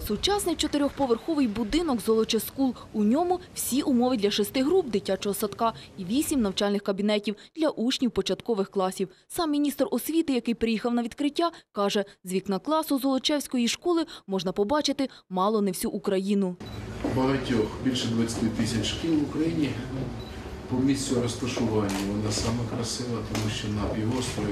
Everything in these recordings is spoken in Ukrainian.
Сучасний 4-поверховий будинок «Золоче Скул». У ньому всі умови для 6 груп дитячого садка і 8 навчальних кабінетів для учнів початкових класів. Сам міністр освіти, який приїхав на відкриття, каже, з вікна класу Золочевської школи можна побачити мало не всю Україну. Багатьох, більше 20 тисяч шкіл в Україні. По місцю розташування вона саме красива, тому що на півострові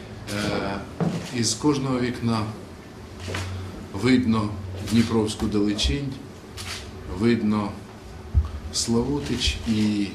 із кожного вікна видно Дніпровську далечінь, видно Славутич і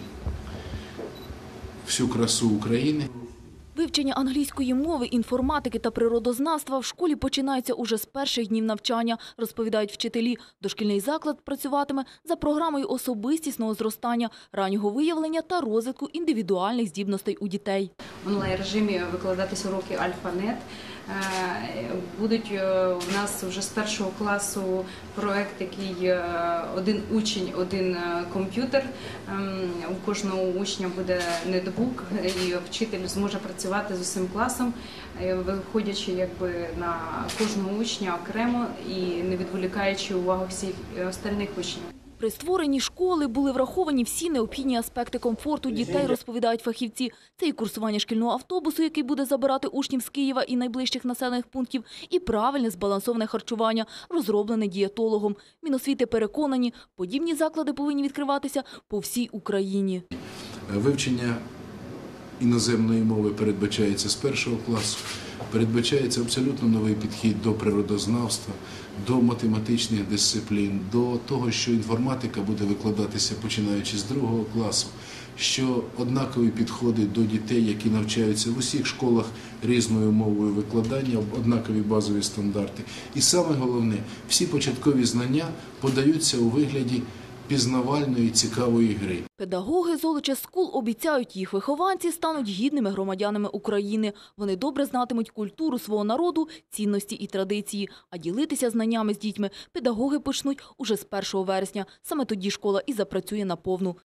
всю красу України. Вивчення англійської мови, інформатики та природознавства в школі починається уже з перших днів навчання, розповідають вчителі. Дошкільний заклад працюватиме за програмою особистісного зростання, раннього виявлення та розвитку індивідуальних здібностей у дітей. В онлайн-режимі викладатись уроки Альфа-Нет. Будуть у нас вже з першого класу проєкт, який один учень, один комп'ютер. У кожного учня буде ноутбук, і вчитель зможе працювати з усім класом, виходячи на кожного учня окремо і не відволікаючи увагу всіх остальних учнів. При створенні школи були враховані всі необхідні аспекти комфорту дітей, розповідають фахівці. Це і курсування шкільного автобусу, який буде забирати учнів з Києва і найближчих населених пунктів, і правильне збалансоване харчування, розроблене дієтологом. Міносвіти переконані, подібні заклади повинні відкриватися по всій Україні. Вивчення іноземної мови передбачається з першого класу, передбачається абсолютно новий підхід до природознавства, до математичних дисциплін, до того, що інформатика буде викладатися починаючи з 2 класу, що однакові підходи до дітей, які навчаються в усіх школах різною мовою викладання, однакові базові стандарти. І саме головне, всі початкові знання подаються у вигляді пізнавальної, цікавої гри. Педагоги «Золоче Скул» обіцяють, їх вихованці стануть гідними громадянами України. Вони добре знатимуть культуру свого народу, цінності і традиції. А ділитися знаннями з дітьми педагоги почнуть уже з 1 вересня. Саме тоді школа і запрацює наповну.